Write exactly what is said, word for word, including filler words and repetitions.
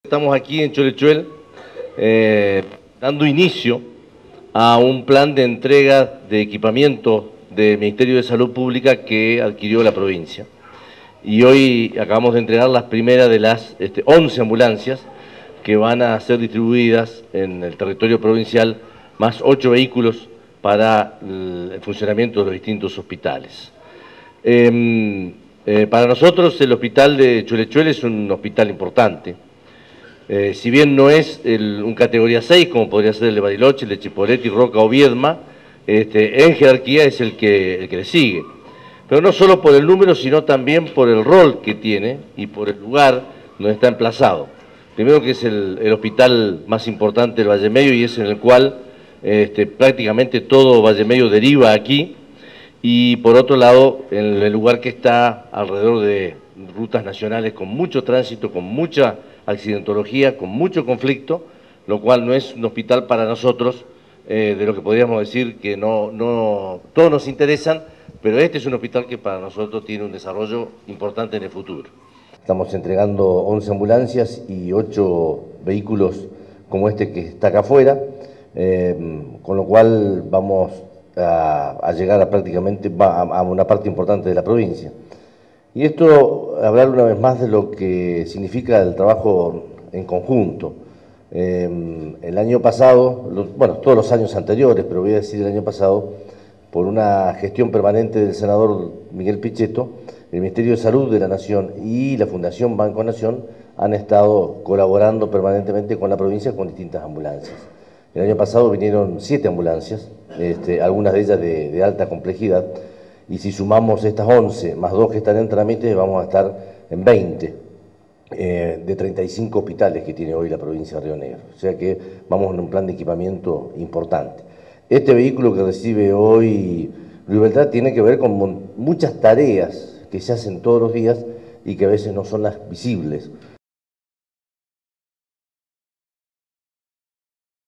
Estamos aquí en Cholechuel eh, dando inicio a un plan de entrega de equipamiento del Ministerio de Salud Pública que adquirió la provincia. Y hoy acabamos de entregar las primeras de las este, once ambulancias que van a ser distribuidas en el territorio provincial, más ocho vehículos para el funcionamiento de los distintos hospitales. Eh, eh, para nosotros el hospital de Cholechuel es un hospital importante. Eh, si bien no es el, un categoría seis, como podría ser el de Bariloche, el de Chipoleti, Roca o Viedma, este, en jerarquía es el que, el que le sigue. Pero no solo por el número, sino también por el rol que tiene y por el lugar donde está emplazado. Primero que es el, el hospital más importante del Valle Medio y es en el cual este, prácticamente todo Valle Medio deriva aquí. Y por otro lado, en el lugar que está alrededor de rutas nacionales con mucho tránsito, con mucha accidentología, con mucho conflicto, lo cual no es un hospital para nosotros, eh, de lo que podríamos decir que no, no, todos nos interesan, pero este es un hospital que para nosotros tiene un desarrollo importante en el futuro. Estamos entregando once ambulancias y ocho vehículos como este que está acá afuera, eh, con lo cual vamos a, a llegar a prácticamente a, a una parte importante de la provincia. Y esto, hablar una vez más de lo que significa el trabajo en conjunto. Eh, el año pasado, lo, bueno, todos los años anteriores, pero voy a decir el año pasado, por una gestión permanente del senador Miguel Pichetto, el Ministerio de Salud de la Nación y la Fundación Banco Nación han estado colaborando permanentemente con la provincia con distintas ambulancias. El año pasado vinieron siete ambulancias, este, algunas de ellas de, de alta complejidad, y si sumamos estas once más dos que están en trámite, vamos a estar en veinte eh, de treinta y cinco hospitales que tiene hoy la provincia de Río Negro. O sea que vamos en un plan de equipamiento importante. Este vehículo que recibe hoy Luis Beltrán tiene que ver con muchas tareas que se hacen todos los días y que a veces no son las visibles.